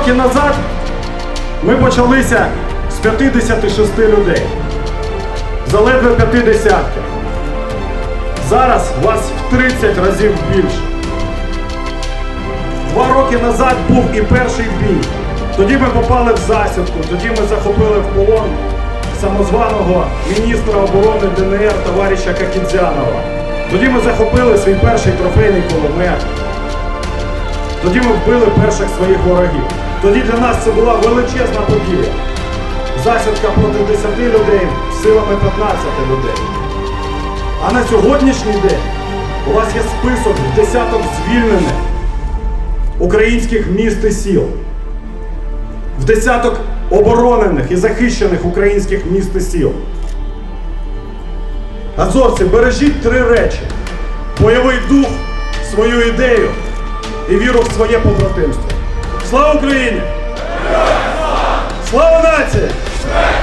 роки назад ми почалися з 56 людей. Заледве 50. Зараз вас в 30 разів більше. 2 роки назад був і перший бій. Тоді ми попали в засідку, тоді ми захопили в полон самозваного міністра оборони ДНР товариша Кокідзянова. Тоді ми захопили свій перший трофейний кулемет. Тоді ми вбили перших своїх ворогів. Тоді для нас це була величезна подія. Засідка проти 10 людей силами 15 людей. А на сьогоднішній день у вас є список в десяток звільнених українських міст і сіл. В десяток оборонених і захищених українських міст і сіл. Азовці, бережіть 3 речі. Бойовий дух, свою ідею і віру в своє побратимство. Слава Україні! Слава нації!